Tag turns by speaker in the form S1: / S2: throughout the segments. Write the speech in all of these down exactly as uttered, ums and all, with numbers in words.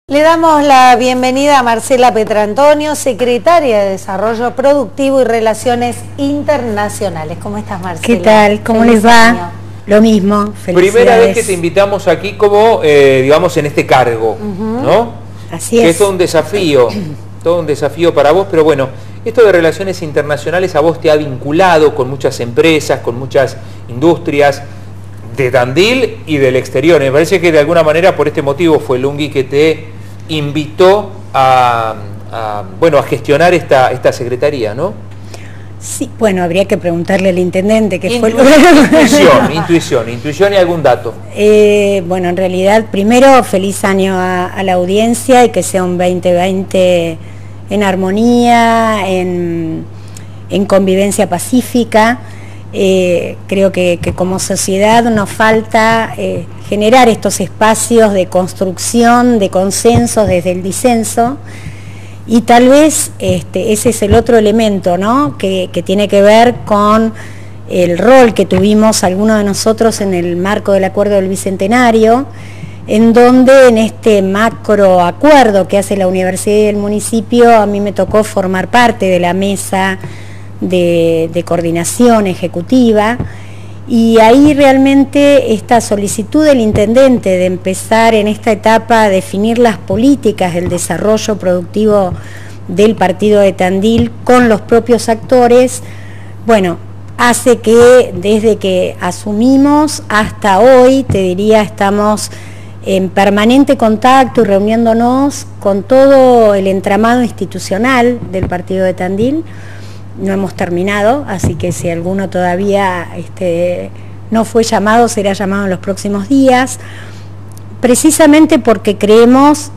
S1: Le damos la bienvenida a Marcela Petrantonio, secretaria de Desarrollo Productivo y Relaciones Internacionales. ¿Cómo estás, Marcela?
S2: ¿Qué tal? ¿Cómo
S1: Feliz
S2: les va?
S1: año.
S2: Lo mismo, felicidades.
S3: Primera vez que te invitamos aquí como, eh, digamos, en este cargo, uh-huh. ¿no?
S2: Así
S3: que
S2: es.
S3: es todo un desafío, todo un desafío para vos, pero bueno, esto de relaciones internacionales a vos te ha vinculado con muchas empresas, con muchas industrias de Tandil y del exterior. Me parece que de alguna manera por este motivo fue Lungui que te invitó a, a, bueno, a gestionar esta, esta secretaría, ¿no?
S2: Sí, bueno, habría que preguntarle al intendente qué
S3: Intu
S2: fue lo
S3: Intuición, intuición, intuición y algún dato.
S2: Eh, bueno, en realidad, primero, feliz año a, a la audiencia y que sea un veinte veinte en armonía, en, en convivencia pacífica. Eh, creo que, que como sociedad nos falta eh, generar estos espacios de construcción, de consensos desde el disenso, y tal vez este, ese es el otro elemento, ¿no? que, que tiene que ver con el rol que tuvimos algunos de nosotros en el marco del Acuerdo del Bicentenario, en donde en este macro acuerdo que hace la Universidad y el municipio, a mí me tocó formar parte de la mesa De, de coordinación ejecutiva, y ahí realmente esta solicitud del intendente de empezar en esta etapa a definir las políticas del desarrollo productivo del partido de Tandil con los propios actores, bueno, hace que desde que asumimos hasta hoy, te diría, estamos en permanente contacto y reuniéndonos con todo el entramado institucional del partido de Tandil. No hemos terminado, así que si alguno todavía este, no fue llamado, será llamado en los próximos días, precisamente porque creemos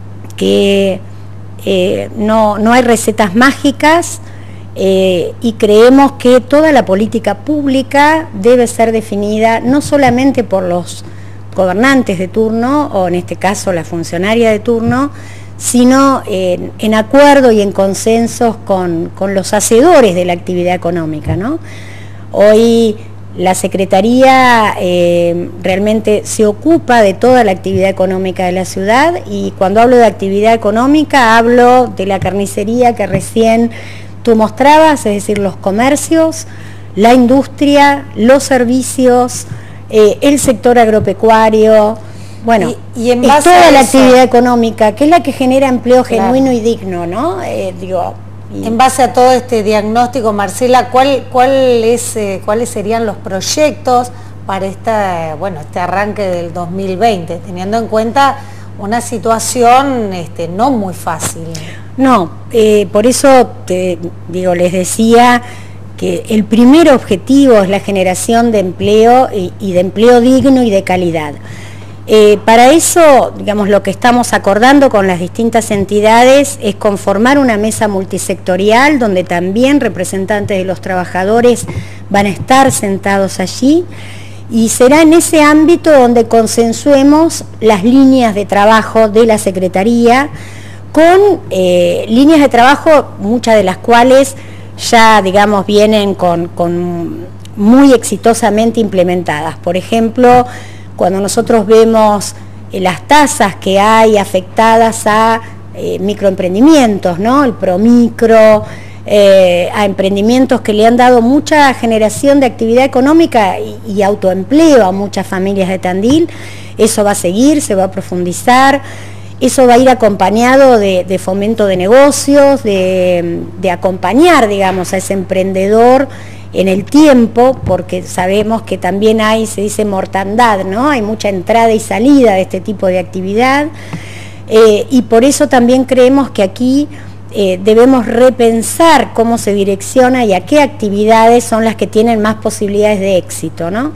S2: que eh, no, no hay recetas mágicas eh, y creemos que toda la política pública debe ser definida no solamente por los gobernantes de turno, o en este caso la funcionaria de turno, sino en, en acuerdo y en consensos con, con los hacedores de la actividad económica, ¿no? Hoy la Secretaría eh, realmente se ocupa de toda la actividad económica de la ciudad, y cuando hablo de actividad económica hablo de la carnicería que recién tú mostrabas, es decir, los comercios, la industria, los servicios, eh, el sector agropecuario. Bueno, y, y en base es toda a la eso, actividad económica, que es la que genera empleo claro. genuino y digno, ¿no? Eh, digo, y...
S1: En base a todo este diagnóstico, Marcela, ¿cuál, cuál es, eh, ¿cuáles serían los proyectos para esta, bueno, este arranque del dos mil veinte, teniendo en cuenta una situación este, no muy fácil?
S2: No, eh, por eso te digo, les decía que el primer objetivo es la generación de empleo y, y de empleo digno y de calidad. Eh, para eso, digamos, lo que estamos acordando con las distintas entidades es conformar una mesa multisectorial donde también representantes de los trabajadores van a estar sentados allí, y será en ese ámbito donde consensuemos las líneas de trabajo de la Secretaría, con eh, líneas de trabajo, muchas de las cuales ya, digamos, vienen con, con muy exitosamente implementadas. Por ejemplo, cuando nosotros vemos eh, las tasas que hay afectadas a eh, microemprendimientos, ¿no? El Promicro, eh, a emprendimientos que le han dado mucha generación de actividad económica y, y autoempleo a muchas familias de Tandil, eso va a seguir, se va a profundizar, eso va a ir acompañado de, de fomento de negocios, de, de acompañar, digamos, a ese emprendedor en el tiempo, porque sabemos que también hay, se dice mortandad, ¿no? Hay mucha entrada y salida de este tipo de actividad, eh, y por eso también creemos que aquí eh, debemos repensar cómo se direcciona y a qué actividades son las que tienen más posibilidades de éxito, ¿no?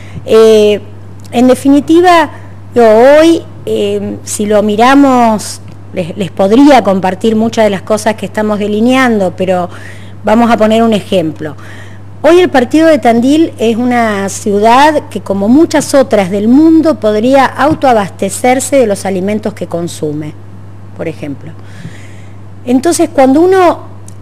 S2: Eh, en definitiva, yo hoy, eh, si lo miramos, les, les podría compartir muchas de las cosas que estamos delineando, pero vamos a poner un ejemplo. Hoy el partido de Tandil es una ciudad que, como muchas otras del mundo, podría autoabastecerse de los alimentos que consume, por ejemplo. Entonces, cuando uno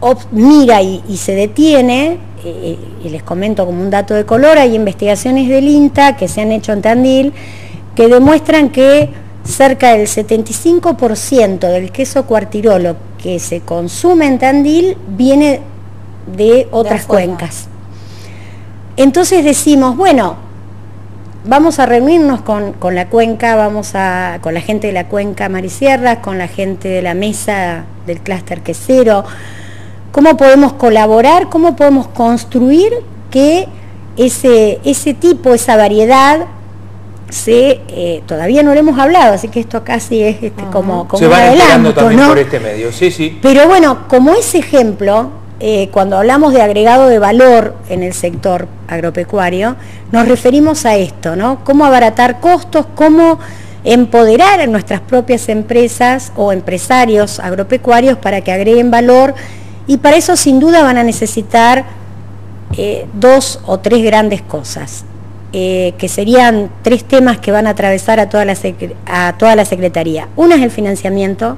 S2: mira y, y se detiene, eh, y les comento como un dato de color, hay investigaciones del INTA que se han hecho en Tandil que demuestran que cerca del setenta y cinco por ciento del queso Cuartirolo que se consume en Tandil viene de otras
S1: de
S2: cuencas. Entonces decimos, bueno, vamos a reunirnos con, con la cuenca, vamos a, con la gente de la cuenca Marisierras, con la gente de la mesa del clúster quesero, cómo podemos colaborar, cómo podemos construir que ese, ese tipo, esa variedad, se, eh, todavía no lo hemos hablado, así que esto casi es este, uh-huh. como, como
S3: se van enterando también, ¿no?, por este medio, sí, sí.
S2: Pero bueno, como ese ejemplo, eh, cuando hablamos de agregado de valor en el sector agropecuario, nos referimos a esto, ¿no? Cómo abaratar costos, cómo empoderar a nuestras propias empresas o empresarios agropecuarios para que agreguen valor, y para eso sin duda van a necesitar eh, dos o tres grandes cosas. Eh, que serían tres temas que van a atravesar a toda la, a toda la Secretaría. Una es el financiamiento.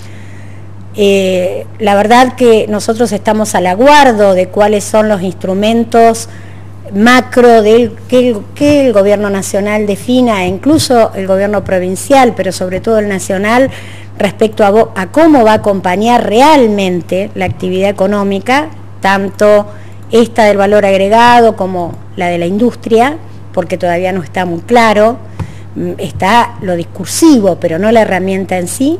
S2: Eh, la verdad que nosotros estamos al aguardo de cuáles son los instrumentos macro del, que, el, que el gobierno nacional defina, e incluso el gobierno provincial, pero sobre todo el nacional, respecto a, a cómo va a acompañar realmente la actividad económica, tanto esta del valor agregado como la de la industria, porque todavía no está muy claro, está lo discursivo, pero no la herramienta en sí.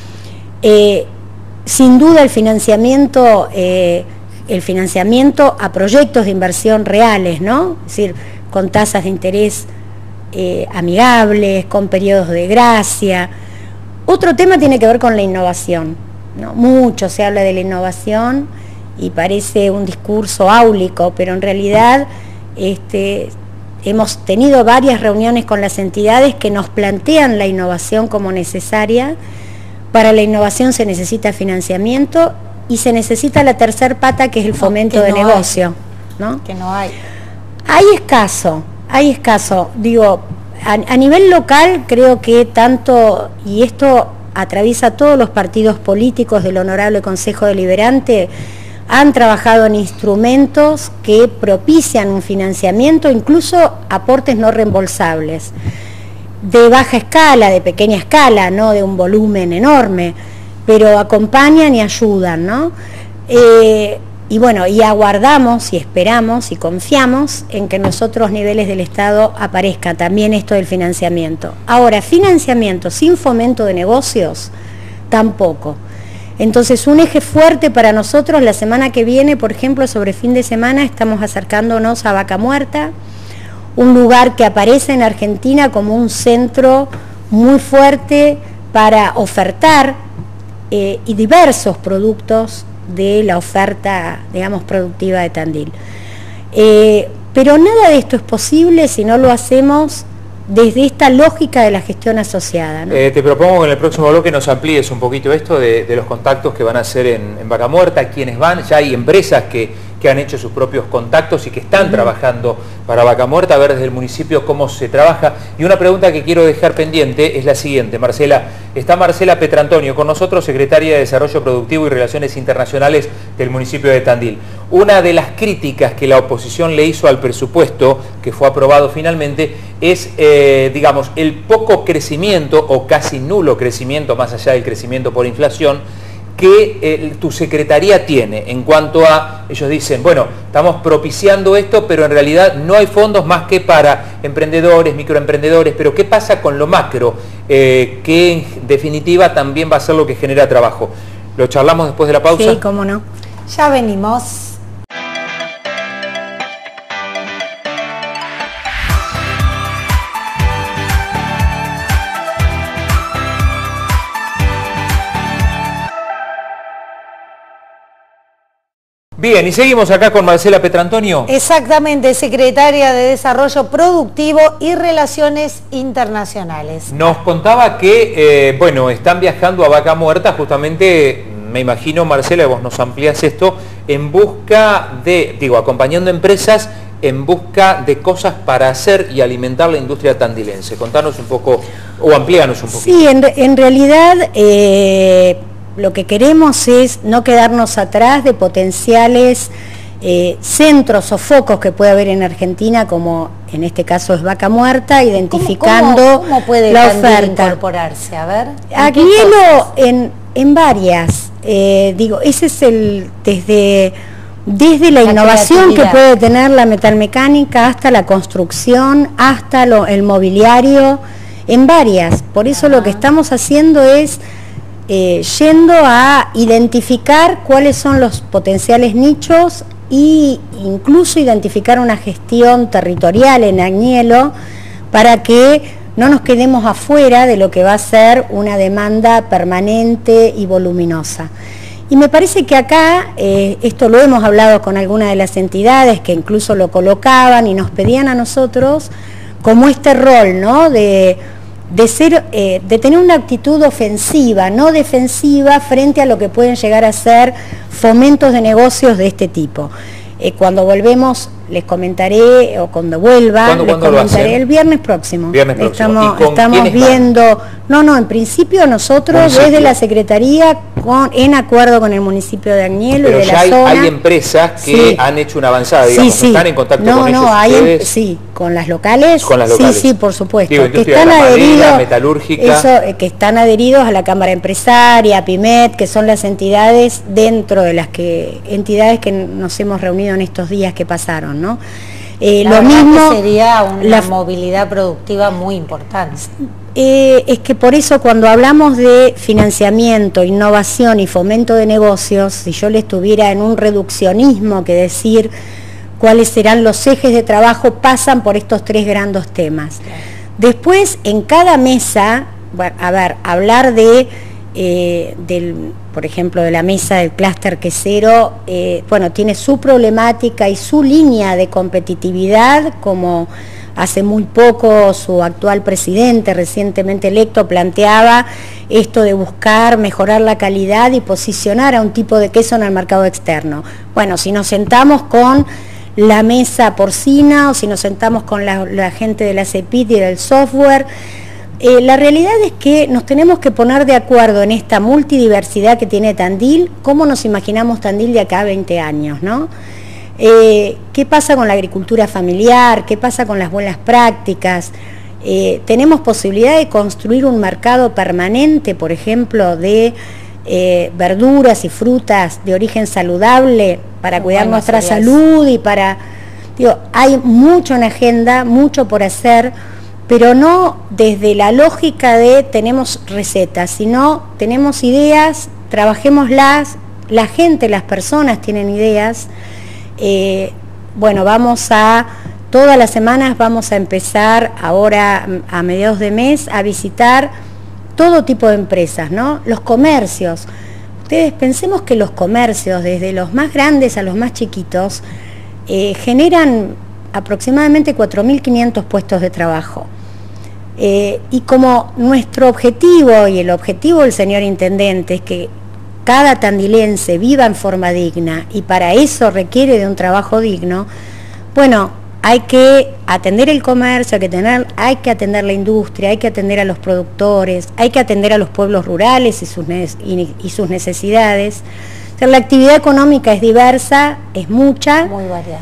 S2: Eh, sin duda el financiamiento, eh, el financiamiento a proyectos de inversión reales, ¿no? Es decir, con tasas de interés eh, amigables, con periodos de gracia. Otro tema tiene que ver con la innovación, ¿no? Mucho se habla de la innovación y parece un discurso áulico, pero en realidad este, hemos tenido varias reuniones con las entidades que nos plantean la innovación como necesaria. Para la innovación se necesita financiamiento y se necesita la tercer pata, que es el fomento no, de no negocio, hay, ¿no?
S1: Que no hay.
S2: Hay escaso, hay escaso. Digo, a, a nivel local creo que tanto, y esto atraviesa todos los partidos políticos del Honorable Consejo Deliberante, han trabajado en instrumentos que propician un financiamiento, incluso aportes no reembolsables, de baja escala, de pequeña escala, no de un volumen enorme, pero acompañan y ayudan, ¿no? Eh, y bueno, y aguardamos y esperamos y confiamos en que en los otros niveles del Estado aparezca también esto del financiamiento. Ahora, financiamiento sin fomento de negocios, tampoco. Entonces, un eje fuerte para nosotros la semana que viene, por ejemplo, sobre fin de semana, estamos acercándonos a Vaca Muerta, un lugar que aparece en Argentina como un centro muy fuerte para ofertar eh, y diversos productos de la oferta, digamos, productiva de Tandil. Eh, pero nada de esto es posible si no lo hacemos desde esta lógica de la gestión asociada, ¿no?
S3: Eh, te propongo que en el próximo bloque nos amplíes un poquito esto de, de los contactos que van a hacer en, en Vaca Muerta, quiénes van. Ya hay empresas que, que han hecho sus propios contactos y que están uh-huh. trabajando para Vaca Muerta, a ver desde el municipio cómo se trabaja. Y una pregunta que quiero dejar pendiente es la siguiente, Marcela. Está Marcela Petrantonio con nosotros, secretaria de Desarrollo Productivo y Relaciones Internacionales del municipio de Tandil. Una de las críticas que la oposición le hizo al presupuesto, que fue aprobado finalmente, es, eh, digamos, el poco crecimiento o casi nulo crecimiento, más allá del crecimiento por inflación, que eh, tu secretaría tiene en cuanto a, ellos dicen, bueno, estamos propiciando esto, pero en realidad no hay fondos más que para emprendedores, microemprendedores, pero ¿qué pasa con lo macro? Eh, que en definitiva también va a ser lo que genera trabajo. ¿Lo charlamos después de la pausa?
S2: Sí, cómo no.
S1: Ya venimos.
S3: Bien, y seguimos acá con Marcela Petrantonio.
S1: Exactamente, secretaria de Desarrollo Productivo y Relaciones Internacionales.
S3: Nos contaba que, eh, bueno, están viajando a Vaca Muerta justamente, me imagino, Marcela, vos nos amplías esto, en busca de, digo, acompañando empresas en busca de cosas para hacer y alimentar la industria tandilense. Contanos un poco, o amplíanos un poco.
S2: Sí, en, en realidad... Eh... lo que queremos es no quedarnos atrás de potenciales eh, centros o focos que puede haber en Argentina, como en este caso es Vaca Muerta, identificando
S1: ¿Cómo, cómo, cómo puede
S2: la
S1: Tandil
S2: oferta.
S1: incorporarse? A ver.
S2: Agnelo en, en varias, eh, digo, ese es el, desde, desde la, la innovación que puede tener la metalmecánica hasta la construcción, hasta lo, el mobiliario, en varias. Por eso Ajá. lo que estamos haciendo es eh, yendo a identificar cuáles son los potenciales nichos e incluso identificar una gestión territorial en Agnelo para que no nos quedemos afuera de lo que va a ser una demanda permanente y voluminosa. Y me parece que acá, eh, esto lo hemos hablado con algunas de las entidades que incluso lo colocaban y nos pedían a nosotros como este rol, ¿no?, de, de, ser, eh, de tener una actitud ofensiva, no defensiva, frente a lo que pueden llegar a ser fomentos de negocios de este tipo. Eh, cuando volvemos, les comentaré, o cuando vuelva,
S3: ¿Cuándo,
S2: les
S3: ¿cuándo
S2: comentaré el viernes próximo.
S3: Viernes próximo.
S2: Estamos, estamos viendo, no, no, en principio nosotros municipio. desde la Secretaría, con, en acuerdo con el municipio de Agnelo
S3: Pero
S2: y de
S3: ya
S2: la
S3: hay,
S2: zona.
S3: hay empresas que sí. han hecho una avanzada, digamos,
S2: sí, sí.
S3: ¿están en contacto
S2: no,
S3: con
S2: no,
S3: ellos
S2: hay
S3: ustedes?
S2: En, sí, con las locales.
S3: Con las locales.
S2: Sí, sí, por supuesto.
S3: Digo,
S2: que están
S3: la
S2: adheridos,
S3: madera, metalúrgica.
S2: Eso, eh, que están adheridos a la Cámara Empresaria, a PIMET, que son las entidades dentro de las que, entidades que nos hemos reunido en estos días que pasaron, ¿no? Eh, lo mismo
S1: sería una la, movilidad productiva muy importante.
S2: Eh, es que por eso cuando hablamos de financiamiento, innovación y fomento de negocios, si yo le estuviera en un reduccionismo que decir cuáles serán los ejes de trabajo, pasan por estos tres grandes temas. Claro. Después, en cada mesa, a ver, hablar de, eh, del, por ejemplo, de la mesa del clúster quesero, eh, bueno, tiene su problemática y su línea de competitividad, como hace muy poco su actual presidente, recientemente electo, planteaba esto de buscar mejorar la calidad y posicionar a un tipo de queso en el mercado externo. Bueno, si nos sentamos con la mesa porcina o si nos sentamos con la, la gente de la CEPIT y del software, eh, la realidad es que nos tenemos que poner de acuerdo en esta multidiversidad que tiene Tandil, cómo nos imaginamos Tandil de acá a veinte años, ¿no? Eh, ¿Qué pasa con la agricultura familiar? ¿Qué pasa con las buenas prácticas? Eh, ¿Tenemos posibilidad de construir un mercado permanente, por ejemplo, de eh, verduras y frutas de origen saludable para cuidar bueno, nuestra salud y para... Digo, hay mucho en agenda, mucho por hacer, pero no desde la lógica de tenemos recetas, sino tenemos ideas, trabajémoslas, la gente, las personas tienen ideas. Eh, bueno, vamos a, todas las semanas vamos a empezar ahora a mediados de mes a visitar todo tipo de empresas, ¿no? Los comercios. Ustedes pensemos que los comercios, desde los más grandes a los más chiquitos, eh, generan aproximadamente cuatro mil quinientos puestos de trabajo. Eh, y como nuestro objetivo y el objetivo del señor Intendente es que cada tandilense viva en forma digna y para eso requiere de un trabajo digno, bueno, hay que atender el comercio, hay que, tener, hay que atender la industria, hay que atender a los productores, hay que atender a los pueblos rurales y sus, y, y sus necesidades. O sea, la actividad económica es diversa, es mucha.
S1: Muy variada.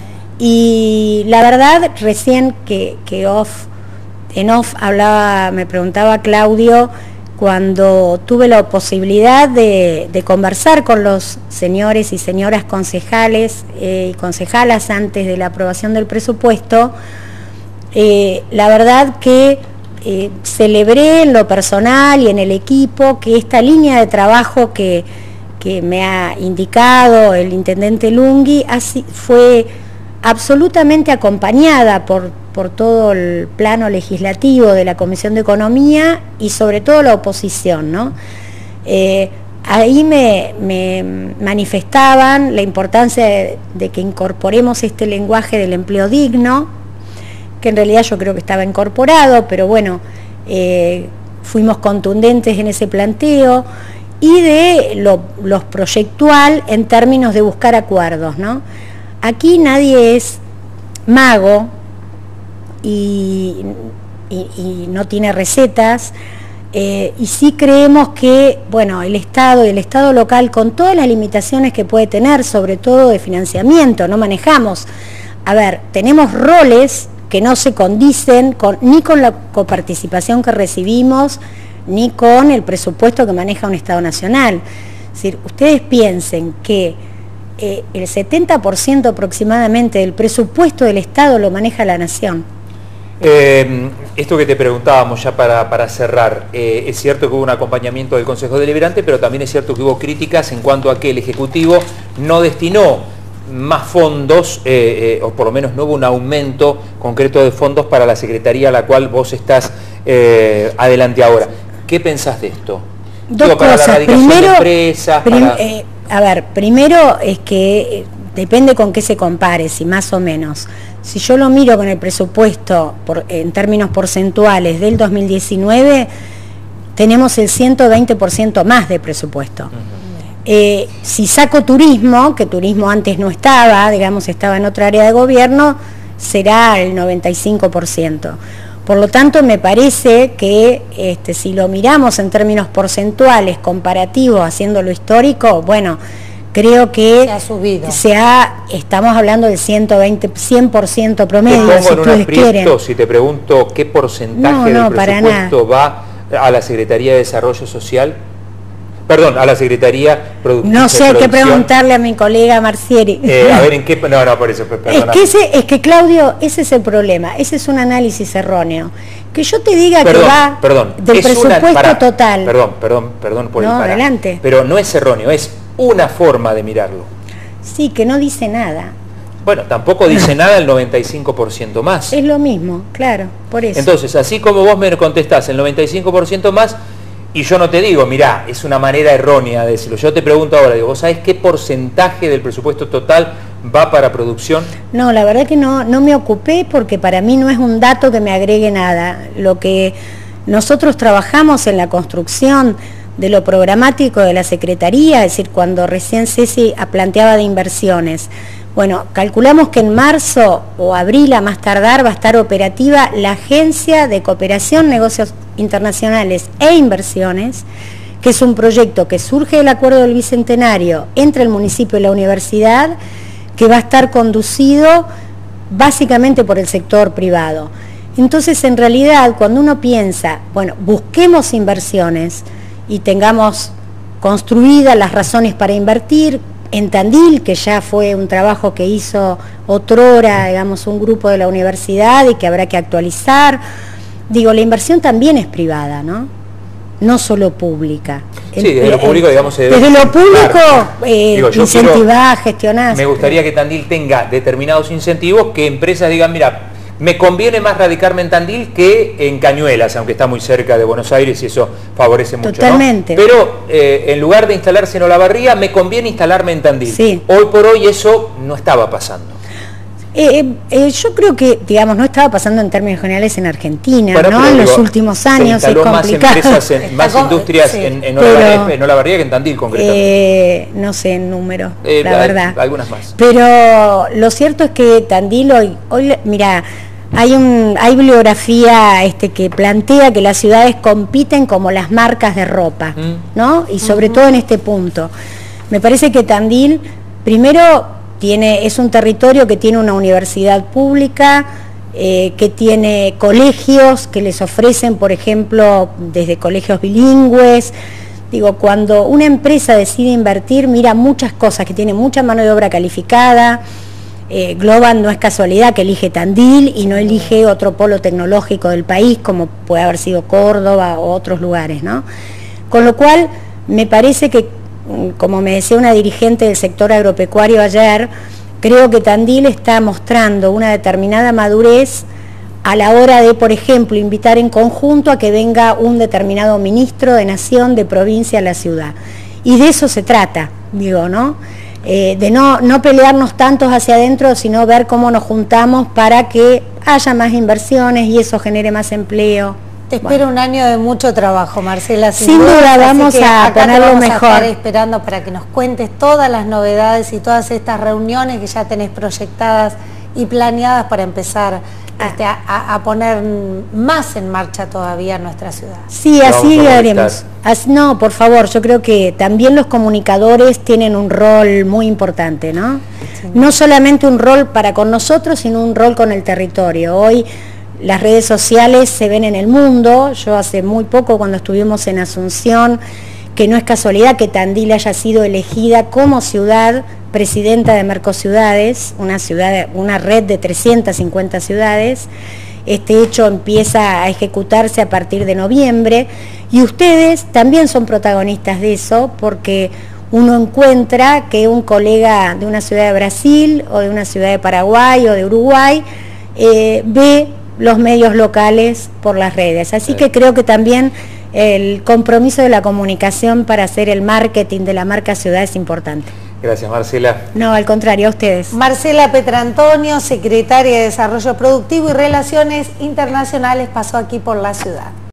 S2: Y la verdad, recién que, que off, en off hablaba, me preguntaba Claudio, cuando tuve la posibilidad de, de conversar con los señores y señoras concejales eh, y concejalas antes de la aprobación del presupuesto, eh, la verdad que eh, celebré en lo personal y en el equipo que esta línea de trabajo que, que me ha indicado el intendente Lunghi así, fue absolutamente acompañada por por todo el plano legislativo de la Comisión de Economía y sobre todo la oposición, ¿no? Eh, ahí me, me manifestaban la importancia de, de que incorporemos este lenguaje del empleo digno, que en realidad yo creo que estaba incorporado, pero bueno, eh, fuimos contundentes en ese planteo, y de lo, lo proyectual en términos de buscar acuerdos, ¿no? Aquí nadie es mago, Y, y, y no tiene recetas, Eh, y sí creemos que, bueno, el Estado y el Estado local, con todas las limitaciones que puede tener, sobre todo de financiamiento, no manejamos, a ver, tenemos roles que no se condicen con, ni con la coparticipación que recibimos, ni con el presupuesto que maneja un Estado nacional. Es decir, ustedes piensen que eh, el setenta por ciento aproximadamente del presupuesto del Estado lo maneja la Nación.
S3: Eh, esto que te preguntábamos ya para, para cerrar, eh, es cierto que hubo un acompañamiento del Consejo Deliberante, pero también es cierto que hubo críticas en cuanto a que el Ejecutivo no destinó más fondos, eh, eh, o por lo menos no hubo un aumento concreto de fondos para la Secretaría a la cual vos estás eh, adelante ahora. ¿Qué pensás de esto?
S2: Dos
S3: Digo, para
S2: cosas.
S3: la radicación
S2: Primero,
S3: de empresas,
S2: prim,
S3: para...
S2: eh, a ver, primero es que eh, depende con qué se compare, si más o menos. Si yo lo miro con el presupuesto por, en términos porcentuales del dos mil diecinueve, tenemos el ciento veinte por ciento más de presupuesto. Uh-huh. eh, si saco turismo, que turismo antes no estaba, digamos estaba en otra área de gobierno, será el noventa y cinco por ciento. Por lo tanto, me parece que este, si lo miramos en términos porcentuales, comparativos, haciéndolo histórico, bueno, creo que
S1: se ha subido.
S2: Se ha, estamos hablando del ciento veinte, cien por ciento promedio,
S3: te pongo
S2: si
S3: en un
S2: ustedes
S3: aprieto,
S2: quieren.
S3: si te pregunto qué porcentaje
S2: no, no,
S3: del presupuesto va a la Secretaría de Desarrollo Social, perdón, a la Secretaría Produ
S2: No sé,
S3: de
S2: hay que
S3: Producción.
S2: preguntarle a mi colega Marcieri.
S3: Eh, a ver en qué, no, no, por eso, perdona.
S2: Es que, ese, es que Claudio, ese es el problema, ese es un análisis erróneo. Que yo te diga
S3: perdón,
S2: que va
S3: perdón,
S2: del
S3: es
S2: presupuesto
S3: una, pará,
S2: total.
S3: Perdón, perdón, perdón por
S2: no,
S3: el pará.
S2: adelante.
S3: Pero no es erróneo, es una forma de mirarlo.
S2: Sí, que no dice nada.
S3: Bueno, tampoco dice nada el noventa y cinco por ciento más.
S2: Es lo mismo, claro, por eso.
S3: Entonces, así como vos me contestás el noventa y cinco por ciento más, y yo no te digo, mirá, es una manera errónea de decirlo. Yo te pregunto ahora, digo, ¿vos sabés qué porcentaje del presupuesto total va para producción?
S2: No, la verdad que no, no me ocupé porque para mí no es un dato que me agregue nada. Lo que nosotros trabajamos en la construcción de lo programático de la Secretaría, es decir, cuando recién Ceci planteaba de inversiones, bueno, calculamos que en marzo o abril a más tardar va a estar operativa la Agencia de Cooperación, Negocios Internacionales e Inversiones, que es un proyecto que surge del Acuerdo del Bicentenario entre el municipio y la universidad, que va a estar conducido básicamente por el sector privado. Entonces, en realidad, cuando uno piensa, bueno, busquemos inversiones y tengamos construidas las razones para invertir, en Tandil, que ya fue un trabajo que hizo otrora, digamos, un grupo de la universidad y que habrá que actualizar. Digo, la inversión también es privada, ¿no? No solo pública.
S3: Sí, desde lo público, digamos, se debe
S2: desde lo público, eh,
S3: Digo,
S2: incentivar, gestionar.
S3: Me gustaría que Tandil tenga determinados incentivos, que empresas digan, mira, me conviene más radicarme en Tandil que en Cañuelas, aunque está muy cerca de Buenos Aires y eso favorece mucho.
S2: Totalmente.
S3: ¿No? Pero eh, en lugar de instalarse en Olavarría, me conviene instalarme en Tandil.
S2: Sí.
S3: Hoy por hoy eso no estaba pasando.
S2: Eh, eh, yo creo que, digamos, no estaba pasando en términos generales en Argentina,
S3: Bueno,
S2: ¿no? En
S3: digo,
S2: los últimos años
S3: se
S2: es complicado.
S3: más empresas, en, más
S1: con,
S3: industrias
S1: sí,
S3: en, en,
S2: pero,
S3: Olavarría, en Olavarría que en Tandil concretamente.
S2: Eh, no sé en número,
S3: Eh,
S2: la
S3: hay,
S2: verdad.
S3: Algunas más.
S2: Pero lo cierto es que Tandil hoy, hoy mira, hay un, hay bibliografía este, que plantea que las ciudades compiten como las marcas de ropa, mm. ¿no? Y sobre uh-huh. todo en este punto. Me parece que Tandil, primero, Tiene, es un territorio que tiene una universidad pública, eh, que tiene colegios que les ofrecen, por ejemplo, desde colegios bilingües. Digo, cuando una empresa decide invertir, mira muchas cosas, que tiene mucha mano de obra calificada. Eh, Globan no es casualidad que elige Tandil y no elige otro polo tecnológico del país, como puede haber sido Córdoba o otros lugares, ¿no? Con lo cual, me parece que, como me decía una dirigente del sector agropecuario ayer, creo que Tandil está mostrando una determinada madurez a la hora de, por ejemplo, invitar en conjunto a que venga un determinado ministro de nación, de provincia a la ciudad. Y de eso se trata, digo, ¿no? Eh, de no, no pelearnos tantos hacia adentro, sino ver cómo nos juntamos para que haya más inversiones y eso genere más empleo.
S1: Te espero bueno. un año de mucho trabajo, Marcela.
S2: Sin, sin duda, duda vamos a ponerlo
S1: vamos
S2: mejor.
S1: A estar esperando para que nos cuentes todas las novedades y todas estas reuniones que ya tenés proyectadas y planeadas para empezar este, a, a poner más en marcha todavía nuestra ciudad.
S2: Sí, así haremos. No, por favor, yo creo que también los comunicadores tienen un rol muy importante, ¿no? Sí. No solamente un rol para con nosotros, sino un rol con el territorio. Hoy las redes sociales se ven en el mundo. Yo hace muy poco, cuando estuvimos en Asunción, que no es casualidad que Tandil haya sido elegida como ciudad presidenta de Mercociudades, una ciudad, una red de trescientas cincuenta ciudades. Este hecho empieza a ejecutarse a partir de noviembre y ustedes también son protagonistas de eso, porque uno encuentra que un colega de una ciudad de Brasil o de una ciudad de Paraguay o de Uruguay eh, ve los medios locales por las redes. Así sí. que creo que también el compromiso de la comunicación para hacer el marketing de la marca ciudad es importante.
S3: Gracias, Marcela.
S2: No, al contrario, a ustedes.
S1: Marcela Petrantonio, secretaria de Desarrollo Productivo y Relaciones Internacionales, pasó aquí por la ciudad.